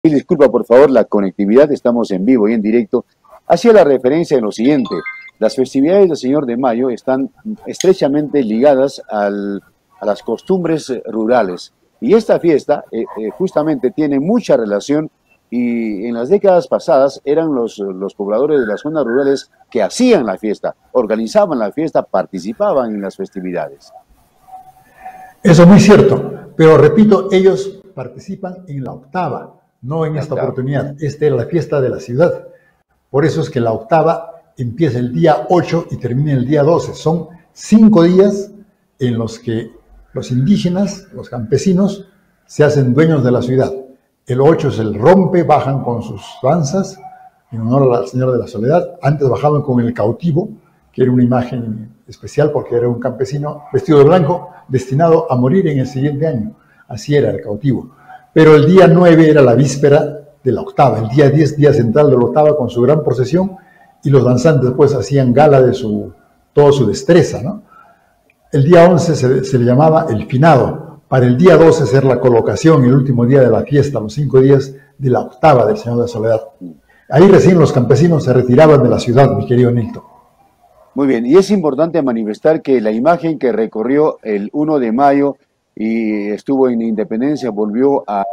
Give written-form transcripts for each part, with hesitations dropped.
Disculpa por favor la conectividad, estamos en vivo y en directo. Hacía la referencia en lo siguiente: las festividades del Señor de Mayo están estrechamente ligadas a las costumbres rurales, y esta fiesta justamente tiene mucha relación, y en las décadas pasadas eran los pobladores de las zonas rurales que hacían la fiesta, organizaban la fiesta, participaban en las festividades. Eso es muy cierto, pero repito, ellos participan en la octava, no en esta oportunidad. Esta era la fiesta de la ciudad. Por eso es que la octava empieza el día 8 y termina el día 12. Son 5 días en los que los indígenas, los campesinos, se hacen dueños de la ciudad. El 8 es el rompe, bajan con sus danzas en honor al Señor de la Soledad. Antes bajaban con el cautivo, que era una imagen especial porque era un campesino vestido de blanco destinado a morir en el siguiente año. Así era el cautivo. Pero el día 9 era la víspera de la octava, el día 10, día central de la octava, con su gran procesión, y los danzantes después hacían gala de toda su destreza, ¿no? El día 11 se le llamaba el finado. Para el día 12 ser la colocación, el último día de la fiesta, los 5 días de la octava del Señor de la Soledad. Ahí recién los campesinos se retiraban de la ciudad, mi querido Nilton. Muy bien, y es importante manifestar que la imagen que recorrió el 1 de mayo y estuvo en Independencia, volvió a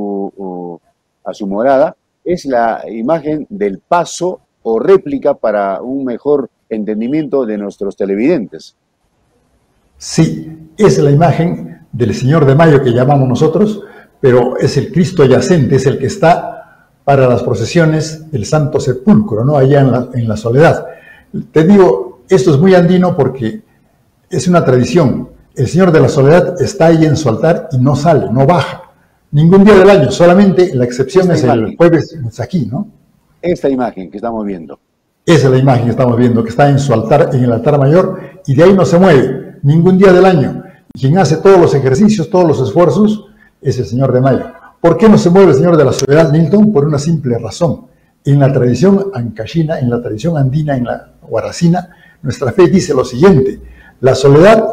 su morada, es la imagen del paso o réplica para un mejor entendimiento de nuestros televidentes. Sí, es la imagen del Señor de Mayo que llamamos nosotros, pero es el Cristo yacente, es el que está para las procesiones del Santo Sepulcro, ¿no? Allá en la Soledad. Te digo, esto es muy andino porque es una tradición. El Señor de la Soledad está ahí en su altar y no sale, no baja. Ningún día del año, solamente la excepción es el jueves aquí, ¿no? Esta imagen que estamos viendo. Esa es la imagen que estamos viendo, que está en su altar, en el altar mayor, y de ahí no se mueve, ningún día del año. Y quien hace todos los ejercicios, todos los esfuerzos, es el Señor de Mayo. ¿Por qué no se mueve el Señor de la Soledad, Nilton? Por una simple razón. En la tradición ancashina, en la tradición andina, en la guaracina, nuestra fe dice lo siguiente: la Soledad,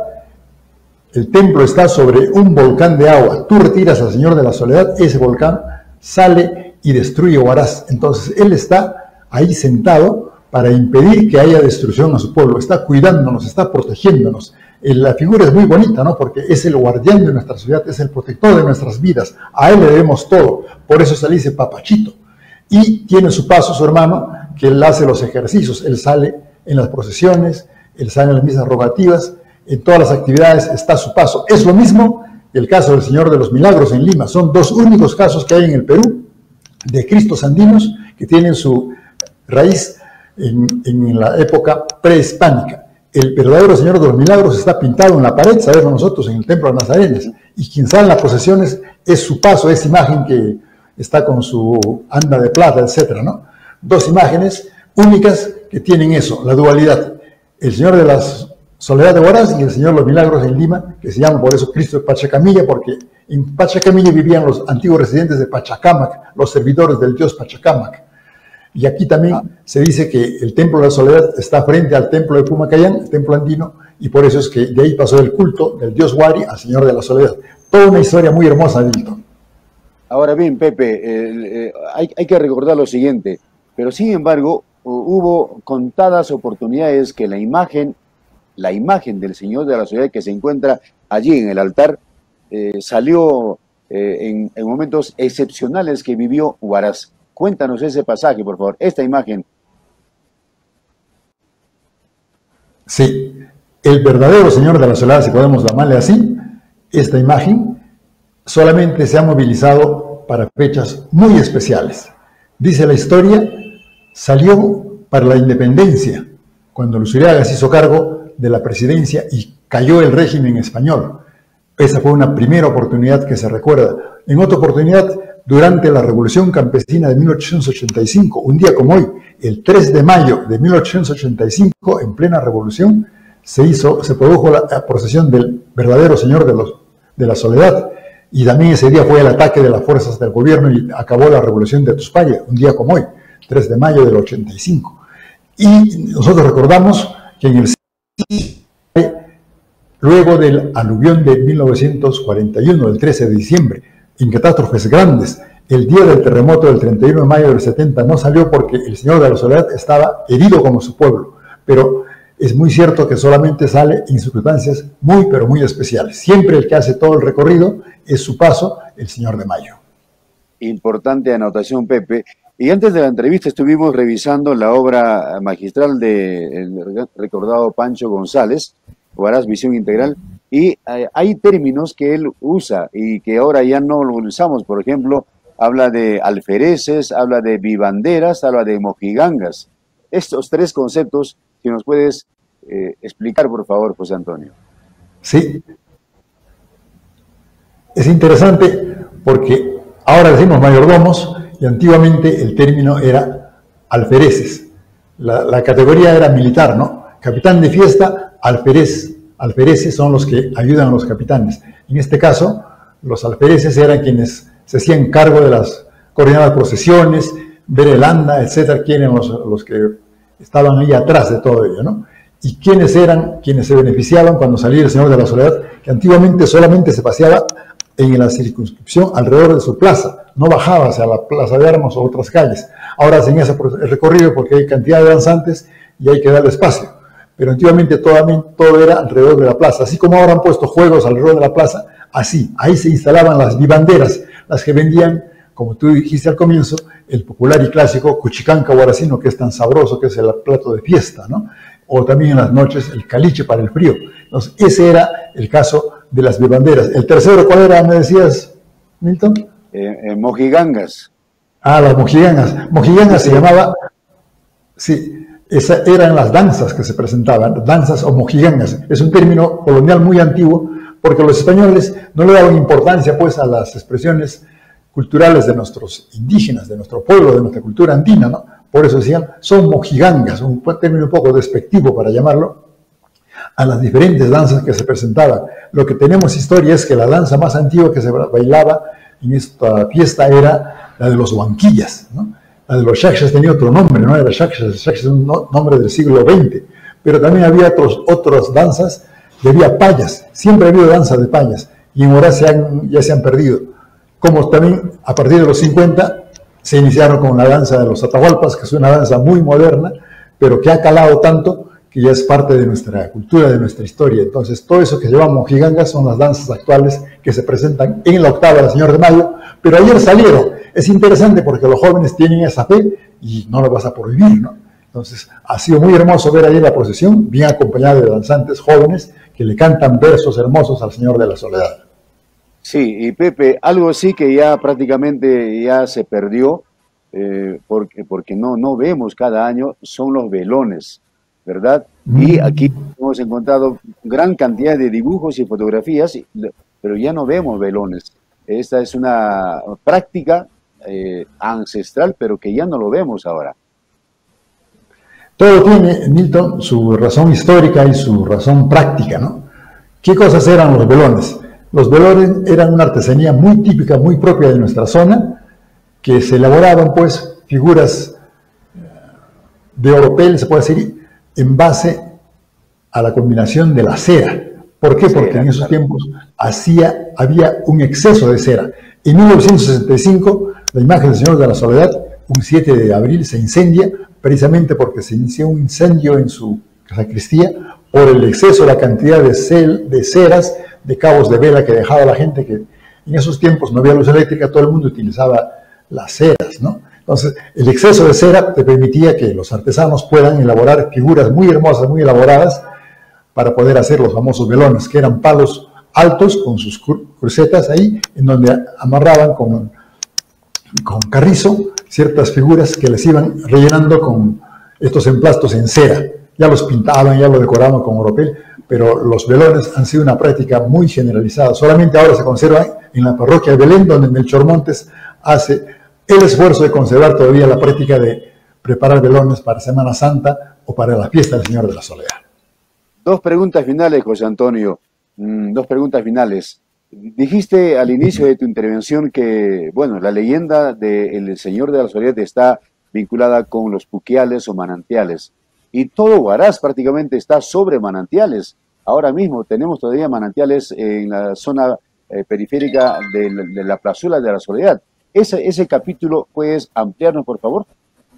el templo está sobre un volcán de agua. Tú retiras al Señor de la Soledad, ese volcán sale y destruye Huaraz. Entonces Él está ahí sentado para impedir que haya destrucción a su pueblo. Está cuidándonos, está protegiéndonos. La figura es muy bonita, ¿no? Porque es el guardián de nuestra ciudad, es el protector de nuestras vidas. A Él le debemos todo. Por eso se le dice papachito. Y tiene su paso, su hermano, que Él hace los ejercicios. Él sale en las procesiones, Él sale en las misas rogativas. En todas las actividades está su paso. Es lo mismo el caso del Señor de los Milagros en Lima. Son dos únicos casos que hay en el Perú de Cristos andinos que tienen su raíz en la época prehispánica. El verdadero Señor de los Milagros está pintado en la pared, sabemos nosotros, en el Templo de Nazarenes. Y quien sale en las procesiones es su paso, esa imagen que está con su anda de plata, etcétera, ¿no? Dos imágenes únicas que tienen eso, la dualidad. El Señor de las Soledad de Huaraz y el Señor de los Milagros en Lima, que se llama por eso Cristo de Pachacamilla, porque en Pachacamilla vivían los antiguos residentes de Pachacámac, los servidores del dios Pachacámac. Y aquí también se dice que el Templo de la Soledad está frente al Templo de Pumacayán, el Templo andino, y por eso es que de ahí pasó el culto del dios Huari al Señor de la Soledad. Toda una historia muy hermosa, Milton. Ahora bien, Pepe, hay que recordar lo siguiente, pero sin embargo hubo contadas oportunidades que la imagen del Señor de la Soledad que se encuentra allí en el altar salió en momentos excepcionales que vivió Huaraz. Cuéntanos ese pasaje, por favor, esta imagen. Sí, el verdadero Señor de la Soledad, si podemos llamarle así, esta imagen solamente se ha movilizado para fechas muy especiales. Dice la historia, salió para la independencia, cuando Luzuriaga se hizo cargo de la presidencia y cayó el régimen español. Esa fue una primera oportunidad que se recuerda. En otra oportunidad, durante la Revolución Campesina de 1885, un día como hoy, el 3 de mayo de 1885, en plena revolución, se produjo la procesión del verdadero Señor de la Soledad, y también ese día fue el ataque de las fuerzas del gobierno y acabó la revolución de Tuspaya, un día como hoy, 3 de mayo del 85. Y nosotros recordamos que en el luego del aluvión de 1941, el 13 de diciembre, en catástrofes grandes, El día del terremoto del 31 de mayo del 70 no salió porque el Señor de la Soledad estaba herido como su pueblo, pero es muy cierto que solamente sale en circunstancias muy, pero muy especiales. Siempre el que hace todo el recorrido es su paso, el Señor de Mayo. Importante anotación, Pepe. Y antes de la entrevista estuvimos revisando la obra magistral del recordado Pancho González, Huaraz Visión Integral, y hay términos que él usa y que ahora ya no lo usamos. Por ejemplo, habla de alfereces, habla de vivanderas, habla de mojigangas. Estos tres conceptos, si nos puedes explicar, por favor, José Antonio. Sí, es interesante porque ahora decimos mayordomos y antiguamente el término era alfereces. La categoría era militar, ¿no? Capitán de fiesta, alferez. Alfereces son los que ayudan a los capitanes. En este caso, los alfereces eran quienes se hacían cargo de las coordinadas procesiones, ver el anda, etcétera, quienes los que estaban ahí atrás de todo ello, ¿no? Y quiénes eran quienes se beneficiaban cuando salía el Señor de la Soledad, que antiguamente solamente se paseaba en la circunscripción alrededor de su plaza, no bajaba hacia la Plaza de Armas o otras calles. Ahora hacen ese recorrido porque hay cantidad de danzantes y hay que darle espacio. Pero antiguamente todo era alrededor de la plaza. Así como ahora han puesto juegos alrededor de la plaza, así, ahí se instalaban las vivanderas, las que vendían, como tú dijiste al comienzo, el popular y clásico cuchicanca huaracino, que es tan sabroso, que es el plato de fiesta, ¿no? O también en las noches el caliche para el frío. Entonces, ese era el caso de las vivanderas. ¿El tercero cuál era, me decías, Milton? Mojigangas. Ah, las mojigangas. Mojigangas se llamaba, sí, esas eran las danzas que se presentaban, danzas o mojigangas. Es un término colonial muy antiguo, porque los españoles no le daban importancia pues a las expresiones culturales de nuestros indígenas, de nuestro pueblo, de nuestra cultura andina, ¿no? Por eso decían, son mojigangas, un término un poco despectivo para llamarlo, a las diferentes danzas que se presentaban. Lo que tenemos historia es que la danza más antigua que se bailaba en esta fiesta era la de los huanquillas, ¿no? La de los xaxas tenía otro nombre, no era xaxas es un nombre del siglo XX, pero también había otras danzas y había payas, siempre ha habido danza de payas, y en Huaraz ya se han perdido. Como también a partir de los 50 se iniciaron con la danza de los atahualpas, que es una danza muy moderna, pero que ha calado tanto que ya es parte de nuestra cultura, de nuestra historia. Entonces, todo eso que llevamos mojigangas son las danzas actuales que se presentan en la octava del Señor de Mayo, pero ayer salieron. Es interesante porque los jóvenes tienen esa fe y no la vas a prohibir, ¿no? Entonces, ha sido muy hermoso ver ahí la procesión, bien acompañada de danzantes jóvenes que le cantan versos hermosos al Señor de la Soledad. Sí, y Pepe, algo sí que ya prácticamente ya se perdió, porque no vemos cada año, son los velones, ¿verdad? Y aquí hemos encontrado gran cantidad de dibujos y fotografías, pero ya no vemos velones. Esta es una práctica ancestral, pero que ya no lo vemos ahora. Todo tiene, Milton, su razón histórica y su razón práctica, ¿no? ¿Qué cosas eran los velones? Los velones eran una artesanía muy típica, muy propia de nuestra zona, que se elaboraban, pues, figuras de oropel, se puede decir, en base a la combinación de la cera. ¿Por qué? Porque en esos tiempos había un exceso de cera. En 1965, la imagen del Señor de la Soledad, un 7 de abril, se incendia, precisamente porque se inició un incendio en su sacristía por el exceso, la cantidad de ceras, de cabos de vela que dejaba la gente, que en esos tiempos no había luz eléctrica, todo el mundo utilizaba las ceras, ¿no? Entonces, el exceso de cera te permitía que los artesanos puedan elaborar figuras muy hermosas, muy elaboradas, para poder hacer los famosos velones, que eran palos altos con sus crucetas ahí, en donde amarraban con carrizo ciertas figuras que les iban rellenando con estos emplastos en cera. Ya los pintaban, ya lo decoraban con oropel, pero los velones han sido una práctica muy generalizada. Solamente ahora se conservan en la parroquia de Belén, donde Melchor Montes hace el esfuerzo de conservar todavía la práctica de preparar velones para Semana Santa o para la fiesta del Señor de la Soledad. Dos preguntas finales, José Antonio. Dos preguntas finales. Dijiste al inicio de tu intervención que, bueno, la leyenda del Señor de la Soledad está vinculada con los puquiales o manantiales. Y todo Huaraz prácticamente está sobre manantiales. Ahora mismo tenemos todavía manantiales en la zona periférica de la plazuela de la Soledad. ese capítulo, ¿puedes ampliarnos, por favor?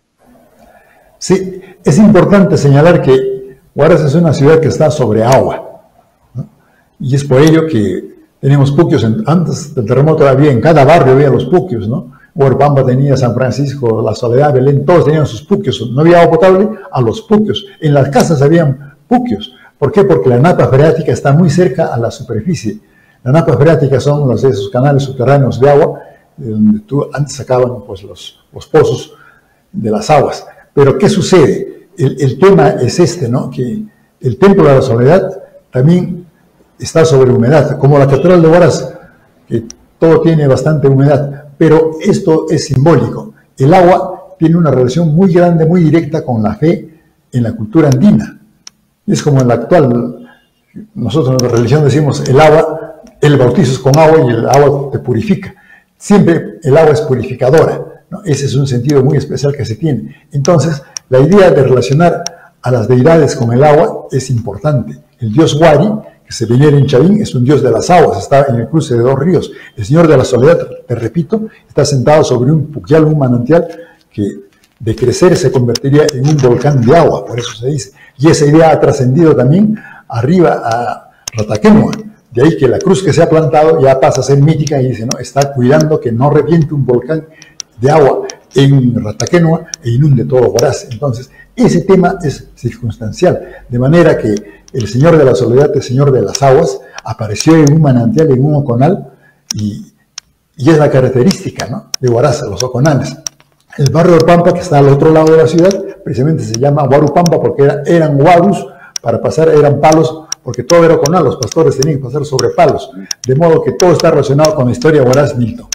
Sí, es importante señalar que Huaraz es una ciudad que está sobre agua, ¿no? Y es por ello que tenemos puquios. Antes del terremoto había en cada barrio había los puquios, ¿no? Huaropampa tenía, San Francisco, La Soledad, Belén, todos tenían sus puquios. No había agua potable, a los puquios. En las casas habían puquios. ¿Por qué? Porque la napa freática está muy cerca a la superficie. La napa freática son esos canales subterráneos de agua, de donde antes sacaban pues, los pozos de las aguas. Pero ¿qué sucede? El tema es este, ¿no? Que el Templo de la Soledad también está sobre humedad, como la Catedral de Huaraz, que todo tiene bastante humedad, pero esto es simbólico. El agua tiene una relación muy grande, muy directa con la fe en la cultura andina. Es como en la actual, nosotros en la religión decimos el agua, el bautizo es con agua y el agua te purifica. Siempre el agua es purificadora, ¿no? Ese es un sentido muy especial que se tiene. Entonces, la idea de relacionar a las deidades con el agua es importante. El dios Huari, que se venera en Chavín, es un dios de las aguas, está en el cruce de dos ríos. El Señor de la Soledad, te repito, está sentado sobre un puquial, un manantial, que de crecer se convertiría en un volcán de agua, por eso se dice. Y esa idea ha trascendido también arriba a Rataquenua. De ahí que la cruz que se ha plantado ya pasa a ser mítica y dice, no, está cuidando que no reviente un volcán de agua en Rataquenua e inunde todo Huaraz. Entonces, ese tema es circunstancial, de manera que el Señor de la Soledad, el Señor de las Aguas, apareció en un manantial, en un oconal, y es la característica, ¿no?, de Huaraz, los oconales. El barrio de Pampa, que está al otro lado de la ciudad, precisamente se llama Huarupampa porque eran huarus, para pasar eran palos, porque todo era oconal, los pastores tenían que pasar sobre palos, de modo que todo está relacionado con la historia de Huaraz, Milton.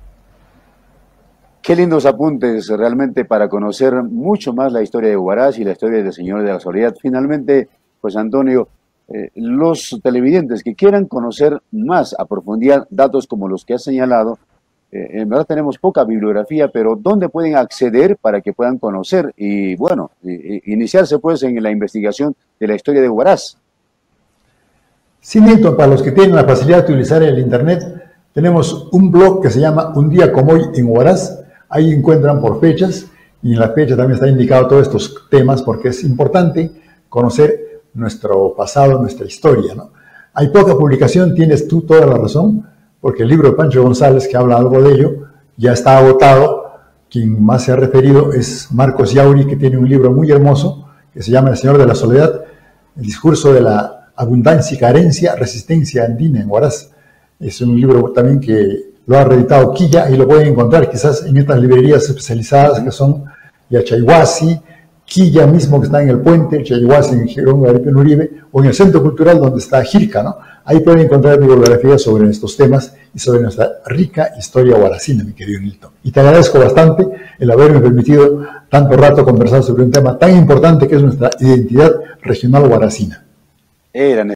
Qué lindos apuntes realmente para conocer mucho más la historia de Huaraz y la historia del Señor de la Soledad. Finalmente, pues Antonio, los televidentes que quieran conocer más a profundidad datos como los que has señalado, en verdad tenemos poca bibliografía, pero ¿dónde pueden acceder para que puedan conocer y, bueno, iniciarse pues en la investigación de la historia de Huaraz? Sí, Milton, para los que tienen la facilidad de utilizar el Internet, tenemos un blog que se llama Un Día Como Hoy en Huaraz. Ahí encuentran por fechas, y en la fecha también está indicado todos estos temas, porque es importante conocer nuestro pasado, nuestra historia, ¿no? Hay poca publicación, tienes tú toda la razón, porque el libro de Pancho González, que habla algo de ello, ya está agotado. Quien más se ha referido es Marcos Yauri, que tiene un libro muy hermoso, que se llama El Señor de la Soledad, el discurso de la abundancia y carencia, resistencia andina en Huaraz. Es un libro también que lo ha reeditado Quilla y lo pueden encontrar quizás en estas librerías especializadas que son Yachaywasi, Quilla mismo que está en el puente, Yachaywasi en Girón Garipen Uribe, o en el Centro Cultural donde está Jirca, ¿no? Ahí pueden encontrar bibliografía sobre estos temas y sobre nuestra rica historia huaracina, mi querido Nilton. Y te agradezco bastante el haberme permitido tanto rato conversar sobre un tema tan importante que es nuestra identidad regional huaracina.